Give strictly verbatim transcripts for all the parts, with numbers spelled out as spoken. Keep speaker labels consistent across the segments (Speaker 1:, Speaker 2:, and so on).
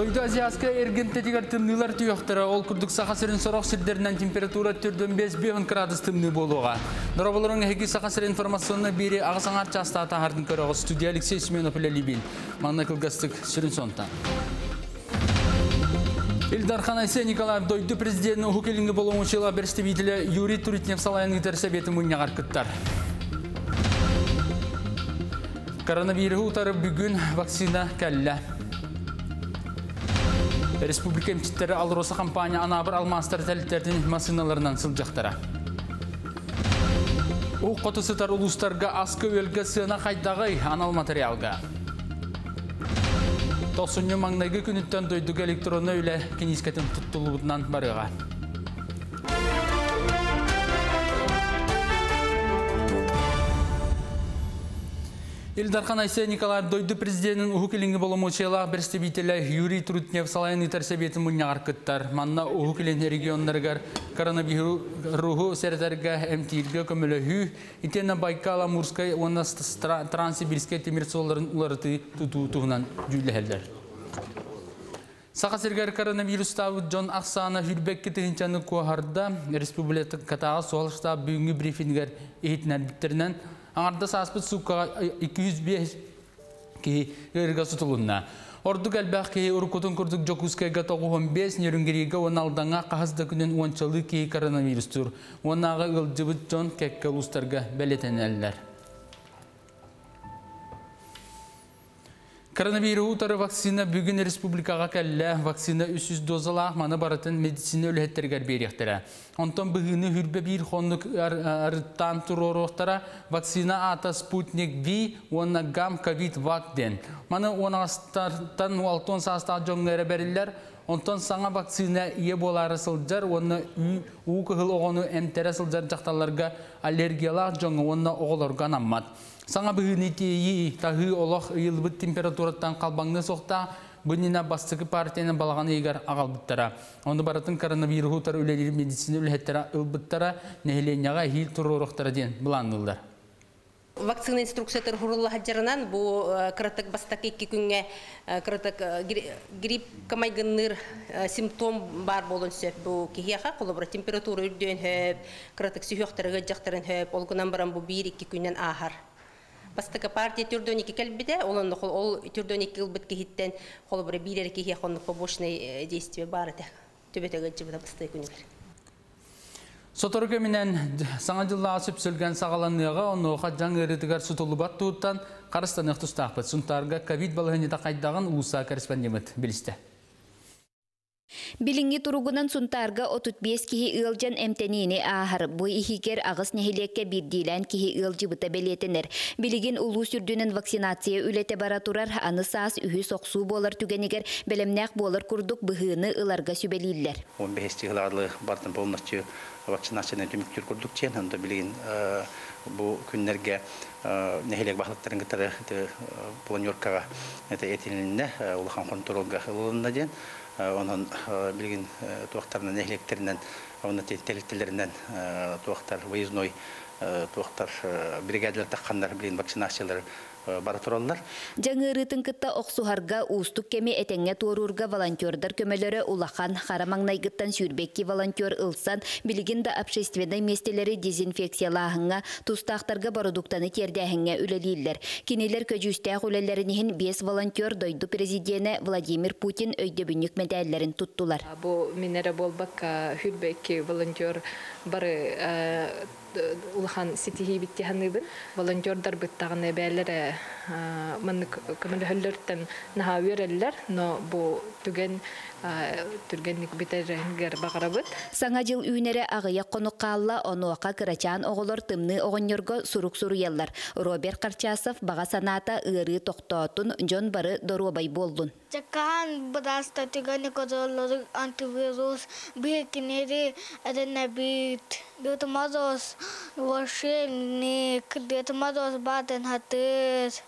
Speaker 1: Дойду азиаска эргенте тигар тымнылар түйөктөрө ол курдук саха сирин сорок сирдеринен температура төрдөн беш градус тымны болууга. Дораболорун эки саха сир информационна бири агысаңар частата хардын көрөгө студия Алексей Семенов эле Либин. Манна кылгастык сирин сонта. Илдархан Айсе Николаев дойду президентінің хукелингі болуыншыла берстебейтілі Юрий Туритнев салайының терсебеті мұньяғар күттар. Коронавирус утары бүгін вакцина кәлі. Республика эмчиттері Алроса компания анабыр алмастар тәліттердің масыналарынан сылжақтара. Ол қотысытар ұлыстарға аскы өлгі сына қайдағай анал материалға. Тоқсынны маңнайғы күніттен дойдығы электронны өлі кенескетін тұттылуынан барыға. Илдархан Айсе Николаев дойды президентінің ұхукелінгі болымылшылағы берстебейтілі Юрий Туритнев салайын үтерсебеті мұньяғар күттар. Манна ұхукелін регионларғар коронавирусу сәрдерге әмтейірге көмілі хүй, итені Байкал, Амурскай, оны Транссибирскай темірсоларын ұларыты тұтуынан жүйлі Сақасыргар коронавирустағы Джон Ақсаны хүрбекке тігінчаны көғарда республика катаға соғылышта бүгінгі брифингер ехетінер біттерінен аңарда саспыт суқаға эки жүз беш кей өргі сұтылынна. Ордық әлбәқ кей ұрқытын күрдік жокускайға тоғуын бес нерінгерігі он алдаңа қағызда күнін ончалы кей коронавирустыр. Онаға ұлжыбыт Джон кәккі ұлыстарға бәлетен әлілер. Коронавирус утары вакцина бүгін республикаға кәлі вакцина үч жүз дозалақ маны баратын медицина өліхеттергер беректері. Онтан бүгіні хүрбе бір қонлық арыттан тұрорықтара вакцина ата Спутник V, оны гам ковид вакден. Маны оны астартан уалтон састақ жоңғары бәрілер, онтан саңа вакцина ие болары сылжар, оны уқығыл оғыны әмтері сылжар жақталарға аллергиялақ жоңы оны оғыларға наммат. Саңа бүгіні тейі тағы олық ұйылбыт температураттан қалбаңны соқта бұнына бастықы партияны балаған егер ағалбыттара. Оны баратын коронавирус ұтар өлелері медицина өлеттері ұлбыттара нәхіленяға хил тұрырықтары ден бұланылдар.
Speaker 2: Вакцина инструкциятыр хурулла хаджарынан бұл қыраттық бастық екі күнге қыраттық грипп камайгынныр симптом бар болын сөп. Бұл кейхеға қолыбыра температура үрден хөп, қыраттық сүйіқтірігі жақтырын хөп, олғынан баран бұл бір екі күннен ағар. Бастыка партия түрдөнеки келбиде, олон ол түрдөнеки кылбытке хиттен холбура бирер кихе хоннук побочный действие бар эте. Төбетеге жибда басты күнүлөр.
Speaker 1: Соторга менен саңа жылда асып сөлгөн сагаланыга оны хаджаң эритигер сутулубат туттан Карыстан ыктустакпыт. Сунтарга ковид балыгыны кайдаган улуса корреспондент билисте.
Speaker 3: Билинги туругунан сунтарга отут бес кихи ылжан эмтенини ахар бу ихигер агыс нехилекке бирдилен кихи ылжы быта белетенер. Билигин улуу сүрдүнен вакцинация үлете бара турар аны саас үхү соксуу болар түгенигер белемнак болар курдук быхыны ыларга сүбелиллер.
Speaker 4: он беш жылдарлы бартын полностью вакцинацияны түмүктүр курдук чен анда билигин бу күннерге нехилек бахлыктарын гытары планёркага это этилинне улахан контролга ылында ден onun bilgin tuğaktarının ehliyetlerinden, onun tehlikelerinden tuğaktar, выездной tuğaktar brigadeler takkanlar bilgin vaksinasiyaları baratırlar.
Speaker 3: Жаңырытын кытта оксухарга устук кеми этеңге туурурга волонтердар көмөлөрө улахан харамаңнайгыттан сүрбекки волонтер ылсан билигин да общественный местелери дезинфекциялаахынга тустактарга продуктаны тердäһиңе үлелиллер. Кинилер көжүстәк үлелеринин бес волонтер дойду президенти Владимир Путин өйдөбүнүк медаллерин туттулар.
Speaker 5: Бу минере болбак хүлбекки волонтер бары улахан ситихи биттиханыбын волонтердар биттаганы бәлләре мен көмөлһөллөртен наха вереллер, но бу түген түргенник битергер багарабыт.
Speaker 3: Саңа жыл үйнере агыя конуккалла онуака кырачан оголор тымны огоньорго сурук суруяллар. Роберт Карчасов бага саната ыры токтотун жон бары доробай болдун.
Speaker 6: Жаккан бадаста түгенник озоллору антивирус бекинери эденебит. Детмазос вошельник, детмазос батен хатыс.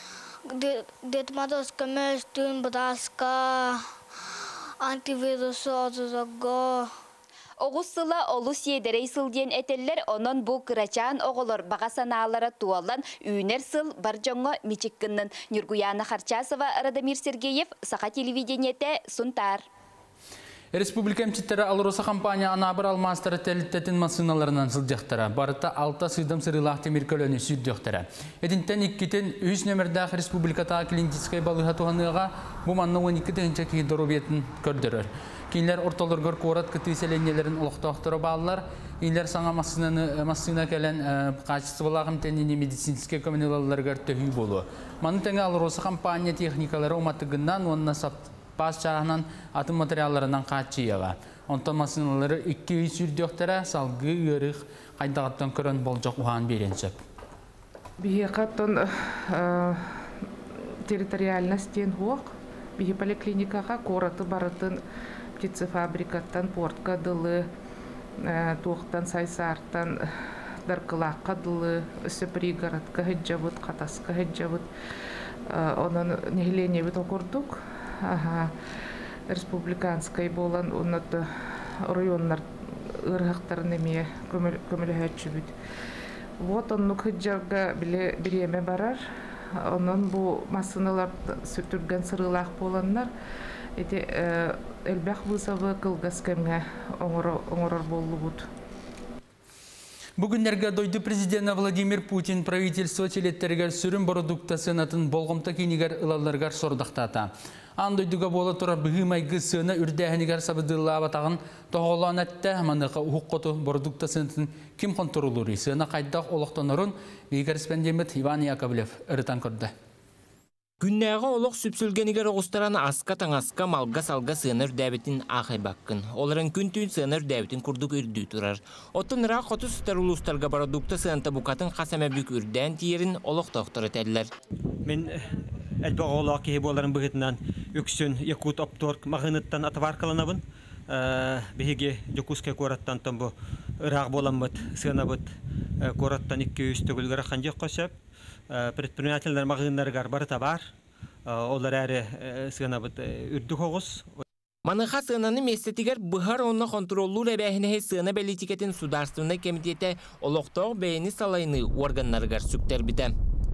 Speaker 6: Детмазос көмөстүн бадаска антивирус озозого.
Speaker 3: Оғыз сыла олус едерей сылден әтеллер, онын бұл кырачан оғылыр баға саналары туалан үйнер сыл бар жоңы мечеккіннің. Нюргуяна Харчасова, Радамир Сергеев, Сақа телевидениеті Сунтар.
Speaker 1: Республика мчиттері Алроса компания анабыр алмастыры тәліттетін масыналарынан сылдықтыра. Барыта алта сыйдым сырылақ темір көліні сүрдіқтіра. Едінтен иккетін үз нөмірдәқ республиката клиническай балыға туғаныға бұл манны он екі тәнче кейдорубетін көрдірір. Кейінлер орталырғыр қорат күтіселенелерін ұлықтақтыры балылар, кейінлер саңа масына кәлін қачысыбылағым тәніне медицинске көмінелаларғар төхүй болу. Маны тәңі Алроса компания техникалары оматығынан онына сапты. Pas çağınan atım materiallarından kaçıyıға. Ondan masinaları iki yüz sürdüktері salgı ürük қайдағаттан көрін болжақ ұған беренсіп.
Speaker 7: Бихе қаттан территориальность тен хуақ. Бихе поликлиникаға кораты барытын птицефабрикаттан портқа дылы, туықтан сайсарттан дарқылаққа дылы, өсі пригородқа хеджабыт, қатасқа хеджабыт. Onun нехилене бит окурдук. Республиканскай болан оннаты районнар ырғақтарын еме көміліхәтші бүт. Вот онны күджарға біреме барар. Онын бұл масыналар сүттірген сырылақ боланлар. Әлбәқ бұсабы қылғас кәмге оңырар болу бұд.
Speaker 1: Бүгінлерге дойды президент Владимир Путин правительство телеттергер сүрін продукта сынатын болғымта кейнігер ылаларғар сордақтата. Андойдуға бола тұра бұғымайғы сыны үрдәхінігер сабыдылла батағын тоғылан әтті маныққа ұққоту продукта сынатын кім контролури сыны қайдақ олықтанырын бейгеріспендемет Иван Яковлев ұрытан көрді.
Speaker 8: Күннәғы олық сүпсілгенігер оғыстаран асқа таңасқа малға салға сыыныр дәбетін ақай баққын. Оларын күн түйін сыыныр дәбетін күрдік үрді тұрар. Оттын рақ отыз сұтар ұлыстарға продукта сыынта бұқатын қасамәбік үрдән тиерін олық тоқтыры тәділер.
Speaker 9: Мен әлбәғ олақ кейі боларын бұғытынан өксін Якут Опторг мағыныттан атыварқаланабын. Беге Жокускай кораттан бұл ұрақ боламыд, сыынабыд кораттан екі үз төгілгірі қанжық қосып. Предпринимательдер мағынларғар бары табар. Олар әрі сыынабыд үрді қоғыз.
Speaker 8: Маныға сыынаны местетігер бұғар онына контроллур әбәхінәхе сыына бәлетикетін сударственный комитеті олықтау бәйіні салайны органларғар сүктер біті.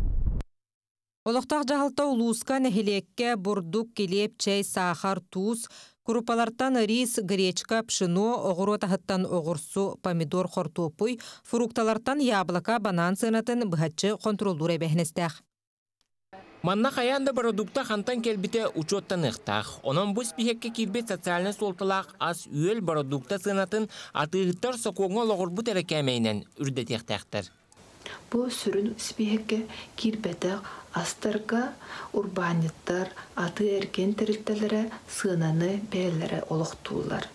Speaker 10: Олықтақ жағалта улуыска нәхелекке бұрдық, келеп, чай, сахар, туз, крупалартан рис, гречка, пшено, оғыру тахыттан оғырсу, помидор, хортопуй, фрукталартан яблока, банан сынатын бұхатчы контроллур әбәхінестәқ.
Speaker 8: Манна қаянда продукта хантан келбіте учеттан ықтақ. Онан бұс бігекке кирбет социальный солтылақ аз үйел продукта сынатын атығыттар соқоңа лоғырбут әрекәмейнен үрдетектәқтір.
Speaker 11: Бұл сүрін үспейекке кирбетіқ астырға урбаниттар аты әркен тірілтілері сынаны бәлері олықтулар.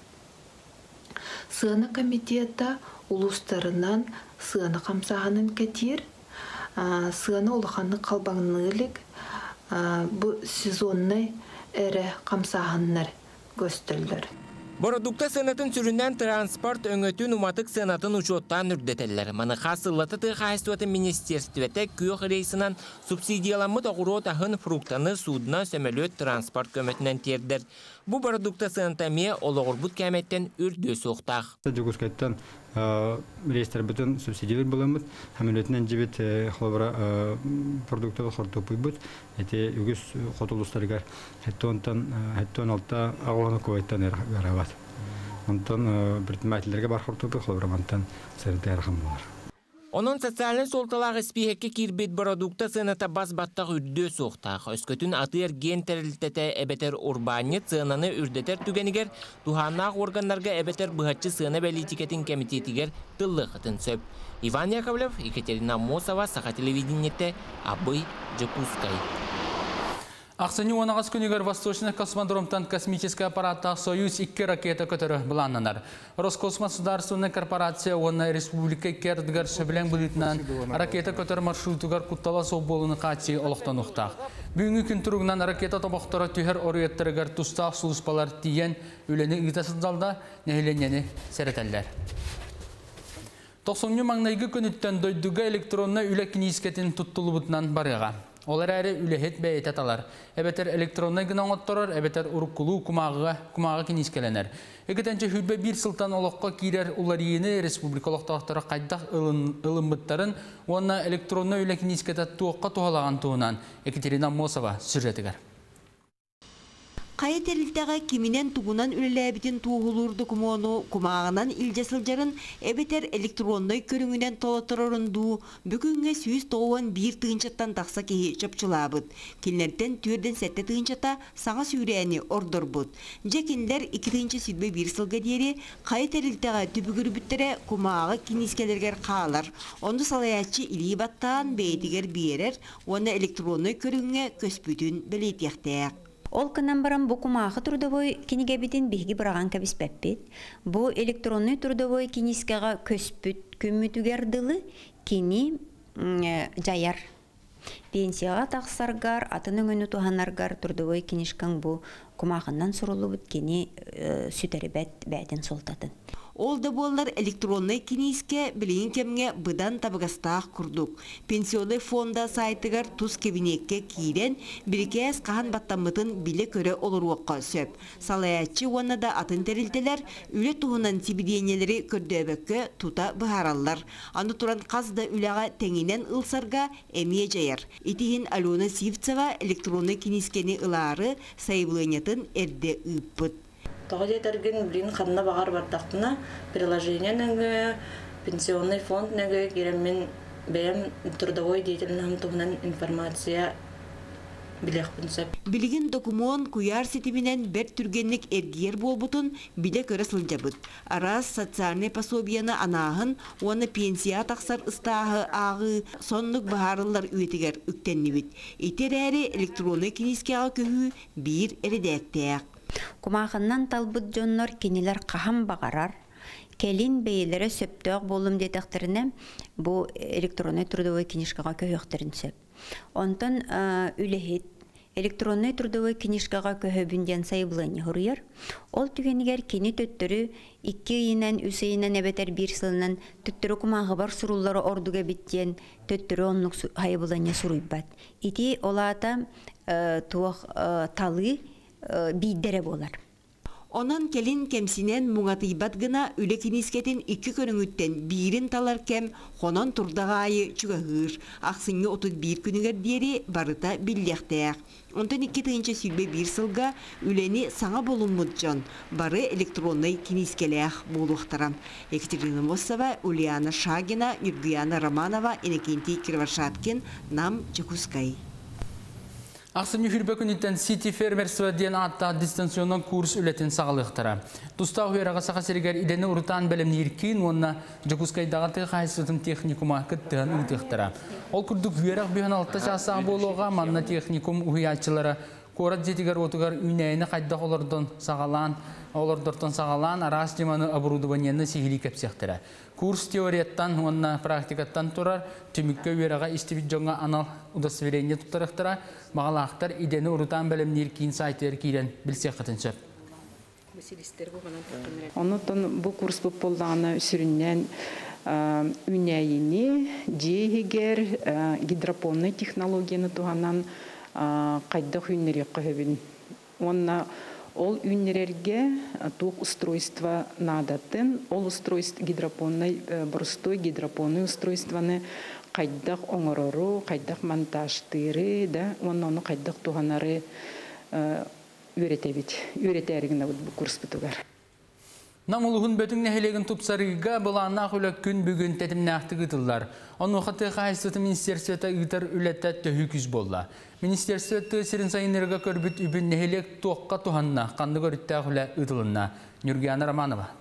Speaker 11: Сыны комитета улустарынан сыны қамсағанын кәтер, сыны олықаны қалбаңнылық бұл сезонны әрі қамсағаннар көстілдір.
Speaker 8: Продукта сынатын сүрінен транспорт өңөтін уматық сынатын учеттан үрдетелер. Маныға сыллаты тұқайыстуаты министерстветі күйіқ рейсынан субсидияламы тоғыру тағын фруктаны судына сөмелөт транспорт көмөтінен тердер. Бұл продукта сынатаме олығыр бұд кәметтен үрді соқтақ.
Speaker 12: Жогускайттан рейстер бүтін субсидиялар боламыз. Хамилетінен жебет хлобара продукталы хортопуй бұд. Әте үгіз қотылыстарығар әттон алта ағыланы көйттен әрғават. Онтан предпринимательдерге бар хортопуй хлобарамантан сәрді әрғам болар.
Speaker 8: Onun социальный солталақ іспейекке кирбет продукта сыната бас баттақ үрді соқтақ. Өскөтін атыр ген тәрілтеті әбетер урбанет сынаны үрдетер түгенігер, туханнақ органларға әбетер бұғатчы сына бәлетикетін комитетігер тыллықытын сөп. Иван Яковлев, Екатерина Мосова, Сақа телевидениетті, Абый, Жокускай.
Speaker 1: Ақсыны онағыз күнігер Восточный космодромтан космический аппараттақ Союз икки ракета көтірі бұланнанар. Роскосмос сударственный корпорация оны республика кердігер шөбілен бұлытынан ракета көтір маршрутығар құттала сол болыны қатси олықтан ұқтақ. Бүгінгі күн тұрғынан ракета табақтары түйер ориеттерігер тұстақ сұлыспалар тиен өлені ұйтасыз залда нәйленені сәретәлдер. тоқсонню маңнайғы күніттен дойдуға электронны үлі кинискетін тұттылы бұтынан барыға. Олар әрі үлехет бәйет аталар. Әбетер электронный гынан отторар, әбетер уруккулу кумағыға, кумағыға кенескеленер. Екетенче хүлбе бір сылтан олыққа кейдер уларийіні республикалықтақтары қайдақ ылымбыттарын, онына электронный үле кенескеті туыққа туғалаған туынан. Екатерина Мосова сүрретігер.
Speaker 13: Қайы тәрілтіға кемінен туғынан үлеләбітін туғылырды күмону күмағынан илжасылжарын әбетер электронной көріңінен толатырырынду бүкінге сүйіз тоғуан бір тығыншаттан тақса кеге чөпчылабыд. Келнерден түрден сәтті тығыншата саңа сүйрәні ордыр бұд. Жекендер екі тығыншы сүрбе бір сылға дері қайы тәрілтіға түбігір бүттірі күмаға кенескелергер қағалар. Онды салаятчы илей баттан бәйтігер берер, оны электронной көріңге көспүтін білетектәк.
Speaker 14: Ол кынан баран бу кумахы трудовой кинигебитин биги бараган кабиспеппит. Бу электронный трудовой кинискага көспүт күмүтүгердылы кини жаяр. Пенсияга таксаргар, атының өңү туханаргар трудовой кинишкаң бу кумахынан сурулубут кини сүтәрбәт бәден солтатын.
Speaker 13: Ол да болар электронный киниске білейін кемге бұдан табығастақ күрдік. Пенсионный фонда сайтығар тұз кебінекке кейрен бірікес қаған баттамытын біле көрі олыр оққа сөп. Салаятчы оны да атын тәрілтелер, үлі туғынан сибиденелері көрдөбөкке тута бұхаралар. Аны туран қазда үліға тәңінен ұлсарға әмие жайар. Итихин Алена Сивцева электронный кинискені ылары сайбылынетін әрде ұйппыт.
Speaker 15: Тоғыде тәрген білін қанына бағар бардақтына приложение нәңгі, пенсионный фонд нәңгі кереммен бәйім трудовой деятельным тұғынан информация білек бұнсап.
Speaker 13: Білген документ куяр сетімінен бәр түргенлік әргер болбутын біле көрі сылжабыд. Арас социальный пособияны анағын, оны пенсия тақсар ыстағы ағы, сонлық бағарылар өйтігер үктенні бүд. Етер әрі электронный кинискеға көхі бір әрідәктәк.
Speaker 14: Кумағыннан талбыд жоннор кенелер қахам бағарар, келин бейлері сөптөк болым детекторіне бұл электронный трудовой книжкаға көйіқтерін сөп. Онтан үлехет электронный трудовой книжкаға көйібінден сайбылыны ғұрыйыр. Ол түгенігер кені төттірі екі үйінен, үсі үйінен әбетер бір сылынан төттірі кумағы бар сұрулары ордуға біттен төттірі онлық хайбылыны сұруйбат. Ити олата туақ талы бейдері болар.
Speaker 13: Онан келин кемсинен мұңатыйбат гына үлі кинискетін екі көріңіттен бейрін талар кем хонон турдаға айы чүгағыр. Ақсыңы отыз бір күнігер дері барыта білдіқтәк. Онтан екі тығынша сүлбе бір сылға үлені саңа болынмыд жон. Бары электронный кинискеләқ болуқтарам. Екатерина Мосова, Ульяна Шагина, Нюргияна Романова, Иннокентий Кривошаткин, Нам Чекускай.
Speaker 1: Ақсын үхірбі күніттен City Фермерство ден атта дистанционный курс үлетін сағылықтыра. Тұста ұйраға сақа серігер идені ұрытан бәлімні еркейін, онына Жакускайдағы қайсытын техникума күттіған ұйтықтыра. Ол күрдік үйрақ бүйін алтта жасақ болуға манна техникум ұйатчылары Корат жетігер отығар үйнәйіні қайдақ олардан сағалан, олардыртан сағалан, арас деманы оборудованияны сихили кәпсектірі. Курс теорияттан, онына практикаттан тұрар, түмікке үйераға істебет жоңға анал удостоверение тұттарықтыра, мағалақтар идені ұрытан бәлімнер кейін сайтер кейден білсек қытын сөп.
Speaker 16: Онытын бұл курс бұл болдағына үсірінен үйнәйіні, жейгер, гидропонный технологияны туғанан қайдақ үйнері қығыбын. Онна ол үйнерерге туқ устройство надатын, ол устройство гидропонный, простой гидропонный устройстваны қайдақ оңырыру, қайдақ монтажтыры, да, оны қайдақ туғанары үйретебет, үйретәрігіна бұл курс бұтығар.
Speaker 1: Намылығын бөтің нәхелеген тұпсарыға бұланна құлық күн бүгін тәтімні ақты ғытылдар. Оны ұқытты қайыстыты министерсветі ұйтар үлетті төхі күз болла. Министерсветі сирин сайынырға көрбіт үбін нәхелек тоққа туғанна, қанды көрітті құлы ұтылынна. Нюргияна Романова.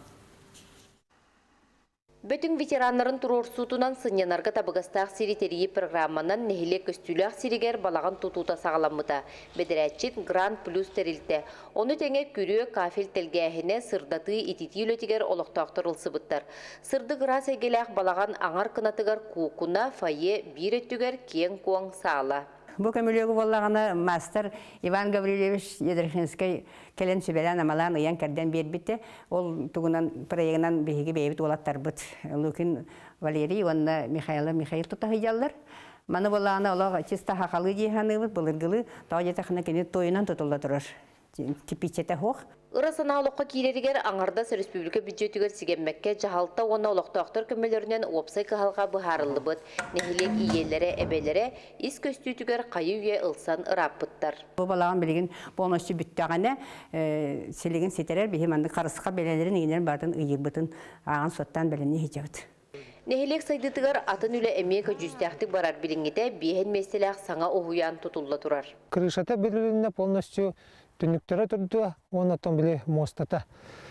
Speaker 17: Бөтің ветеранларын турорсутунан сынянарға табығастақ сиритерии программанан нехилек көстүләқ сиригер балаған тутута сағаламыта. Бедірәтчит Гранд Плюс тәрілті. Оны тәңе күрі кафел тәлгәхіне сырдаты итити үлетігер олықтақтыр ұлсыбыттар. Сырды ғырас әгеләқ балаған аңар кынатығар куқуна файе бір өттігер кен қуаң сағала.
Speaker 18: Бұл көмілігі болағына мастер Иван Гаврилевич Едерхинский келен сөбелен амалан ұян кәрден бербітті. Ол тұғынан проегінан бейгі бейбіт олаттар бұд. Лукин Валерий, онына Михайлов Михаил тұтағы жалдар. Маны болағына олаға чиста хақалы дейханыбыт, бұлыргылы, тағjetақына кенет тойынан тұтылда тұрар. Типичете хоқ.
Speaker 17: Ырасана олыққа кейлерігер аңардас республика бюджетігер сигенмекке жағалта оны олықтақтар көмелерінен опсай қағалға бұхарылы бұд. Нехилек иелері, әбелері ис көстүйтігер қайы үйе ылсан ыраппыттар.
Speaker 18: Бұл балаған білеген болмашы бүттіғаны селеген сетерер бейхеманды қарысқа белелерін егенерін бардың ұйыр бұтын аған соттан біліне хечауды.
Speaker 17: Нехилек сайдытыгар атын үлі әмейка жүстяқтық барар біліңгіде бейхен меселек саңа оғуян тұтылла тұрар.
Speaker 19: Крышата біліліне полностью түніктері тұрды, онаттан біле мостата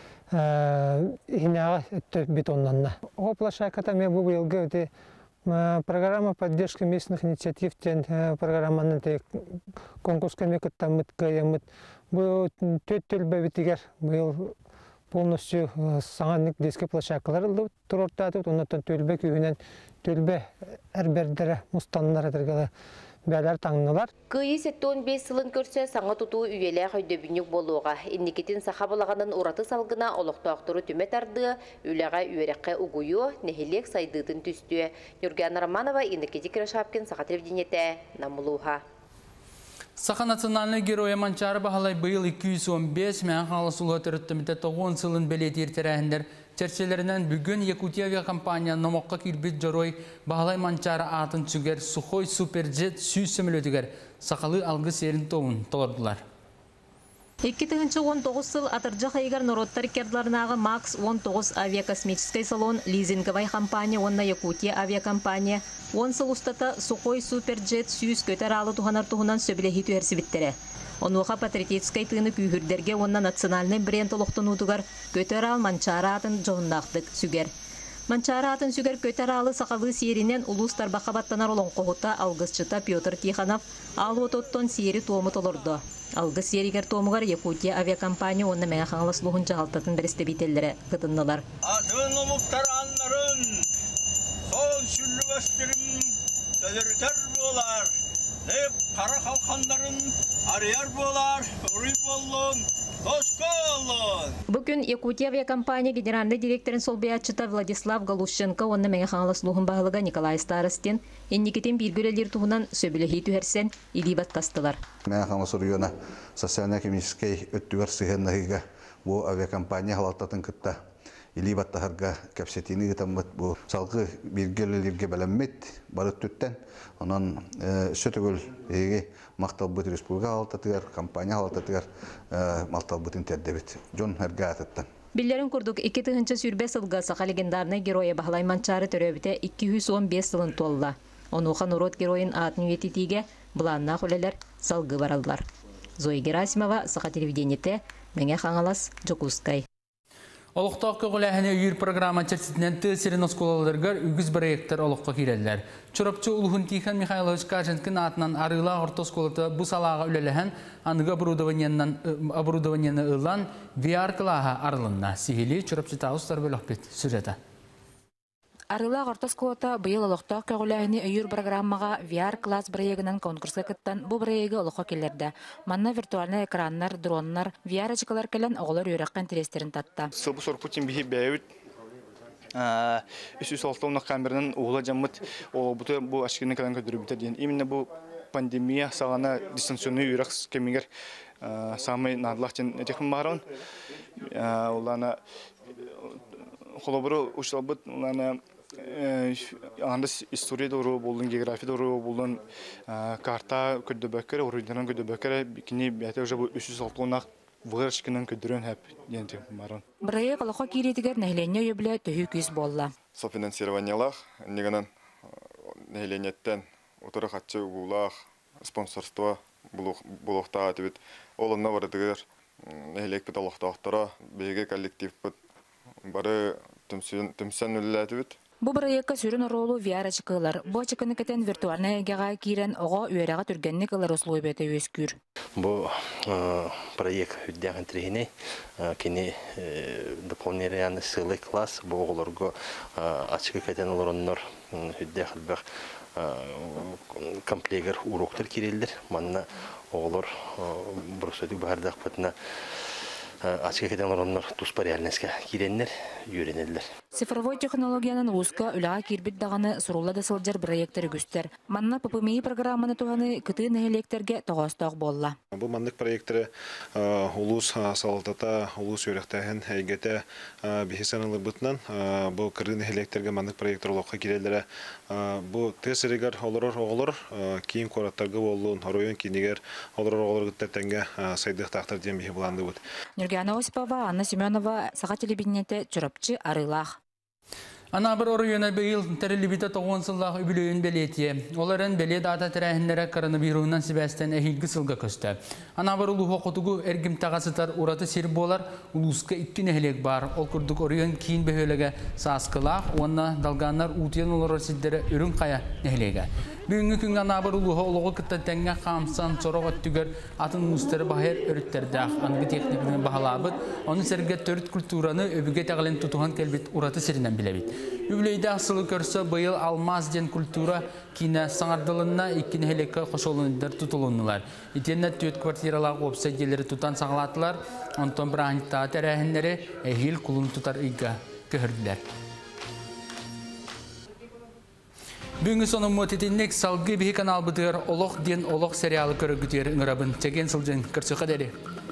Speaker 19: хиняға өтті бетоннанна. О площадката мен бұл елгі өте программа поддержки местных инициатив тен программаны конкурсками күттамыт кайымыт. Бұл төт төлбә бітігер бұл полностью саңанлык детский площадкалар ылды турортаты, оннан төлбе күйінен төлбе әрбердері мұстанлар әдіргілі бәлер таңнылар.
Speaker 17: Күйі сетті он бес сылын көрсе саңа тұту үйелі қойдөбінік болуға. Инникетін сақа балағанын ураты салғына олықтақтыры түмет арды, үйліға үйерекке ұғыю, нехилек сайдыдың түсті. Юргияна Романова, Инникеті Кирашапкен, Сақа телевидениеті, Намылуға.
Speaker 1: Саха национальный герой Манчары бағалай бұйыл эки жүз он беш мән қалысылы түріттімді тоғын сылын бәлет ертірәхіндер. Черчелерінен бүгін Якутия авиакомпания номоққа кирбет жорой бағалай Манчары атын сүгер Сухой Суперджет сүйіз сөмілетігер сақалы алғы серін тоғын толырдылар.
Speaker 20: эки миң он тогуз сыл атыржа хайгар народтар кердларынағы Макс он тогуз авиакосмический салон лизинговай компания онна Якутия авиакомпания он сыл устата Сухой Суперджет сүйіз көтер алы туханар тухунан сөбілехи түерсібіттері. Онуға патриотическай тыны күйгірдерге онна национальный бренд олықтынудығар көтер ал Манчары атын жоғындақтық сүгер. Манчары атын сүгер көтер алы сақалы серінен улустар бақабаттанар олон қоғыта алғысчыта Петр Тиханов ал ототтон сері туомы толырды. Алгыс еригер томугар Якутия авиакомпания онна мәңә қаңлас лухын жағалтатын бірісті бетелері қытыннылар.
Speaker 21: Атын омуқтар анларын, сол шүлі өстірім сөдіртер болар, деп қара қалқандарын арияр болар, ұрый болын, досқа олын.
Speaker 20: Бүгін Якутия авиакомпания генеральный директорын сол бәятчыта Владислав Галушенко онна мәңә қаңлас лухын бағылыға Николай Старостин енникетін биргүлелер туғынан сөбілі түхерсен илибат тастылар.
Speaker 22: Мәңә қаңлас района социально-экономический өттігер сығыннағыға бұл авиакомпания халаттатын күтті илибат тахарға кәпсетіні ғытамыд бұл салғы биргүлелерге бәләммет барыт түттен. Онан сөтігіл еге мақтал бұт республика халаттатығар, компания халаттатығар мақтал бұтын тәрдебет. Жон әрге атыттан.
Speaker 20: Биллерин курдук эки миң сүйрбе сылга саха легендарный героя Бағлай Манчары төрөбіте эки жүз он беш сылын толла. Онуха народ героин атын үетитиге бұланна хүлелер салгы баралдар. Зоя Герасимова, Саха телевидениете, Мәңе Хаңалас, Жокускай.
Speaker 1: Олықтақ көғіләхіне үйір программа чәрсетінен тәсерін осколаларғар үгіз проекттер олыққа керелдер. Чұрапчы Улхун Тихан Михайлович Каженкин атынан арыла орта осколаты бұл салаға үлеліген анығы оборудованияны ұлан ви ар кылаға арылынна. Сихили чұрапчы тауыстар бөл оқпет сүреті.
Speaker 23: Арыла ортас кулата быйыл олоқтақ көғіләхіне үйір программаға ви ар класс проегінен конкурска кыттан бұл проегі олыққа келерді. Манна виртуальный экраннар, дроннар, ви ар ачықалар келен оғылар үйраққан терестерін татта.
Speaker 24: Сылбы сорпутин бихи бәйвіт. Үсі солтауынақ камерынан оғыла жаммыт бұты бұл ашкені кәлін көдірі бітер дейін. Именно бұл пандемия сағана дистанционный үйрақ кемегер самай надылақтен әтекім бағырын. Олана қолабыры ұшылбыт, олана аңдыс история дұру болдың, география дұру болдың, карта көдді бәккері, орыйдынан көдді бәккері, кіне бәті ұжа бұл үсі солтауынақ вғыршкінің көддірін әп дегенде барын.
Speaker 23: Бірайы қалыққа кейретігер нәйлене өйбілі төхі күйіз болла.
Speaker 25: Софинансированиялақ, негінен нәйленеттен отыры қатшы ұғылақ, спонсорство бұлықта атыбет. Олынна барыдығыр нәйлек біт алықтақтыра, бейге коллектив біт бары түмсен үлі атыбет.
Speaker 23: Бу проектка сүрін оролу ви ар ачықылар. Бу ачықыны кетен виртуальный эгеға кирен оға үйереға түргенні кылар услуй бәті өскүр.
Speaker 4: Бу проект үддәғын тіргіне кені дополнительный сылы класс бу оғылырғы ачықы кетен оларынлар үддәғыл бәқ комплегер уроктар керелдер. Манна оғылыр бұрысөдік бағардақ бәтіна
Speaker 2: ачка кетен ороннор туспа реальностька киреннер, үйренелер.
Speaker 23: Цифровой технологияның узка үлаға кирбит дағаны сурулла да сылжар проекттер үгістер. Манна ППМИ программаны туғаны кыты нәхелектерге тоғастақ болла.
Speaker 3: Бұл мандық проекттері улус салатата, улус өректәген әйгеті бейсанылы бұтынан бұл кырды нәхелектерге мандық проекттер олыққа керелері. Бұл тесірігер олырыр оғылыр, кейін қораттарға болуын, оройын кейінегер олырыр оғылыр күттәттенге сайдық тақтар дем бейі бұланды бұд.
Speaker 23: Нұргана Осипова, Анна Семенова, Саға телебинеті чүрапчы арылақ.
Speaker 1: Анабыр орыйына бейіл тәрілібіті тоғын сыллағы үбілейін белетие. Оларын белет ата тәрәхіндері коронавирусынан себәстен әхилгі сылға көсті. Анабыр ұлуға қотуғы әргім тағасытар ураты сер болар, ұлысқа иккен әхілек бар. Ол күрдік орыйын кейін бөхелігі сасқылақ, онына далғанлар ұтыен олар сиддері үрін қая әхілегі. Бүгінгі күн анабыр ұлуға олығы күтті тәңге қамсан сорог өттігер атын ұлыстары бағайыр өріттердіғ. Анығы техникінің бағалабыд, оның сәрге төрт культураны өбіге тәғілін тұтуған кәлбет ураты серінен білебет. Үблейді ақсылы көрсі бұйыл алмаз ден культура кейіне саңардылынна еккен әлекке қошолындар тұтылынылар. Етенне төт квартиралағы опса келері тұтан сағалатылар, онтон бір аңыттағы тәрәхіндері әйел құлын тұтар үйге көхірділер. Бүгінгі соның мотетіннек салғы бейі канал бұдығыр олық ден олық сериалы көрігітер ұңырабын. Чеген сылжын көрсі қадері.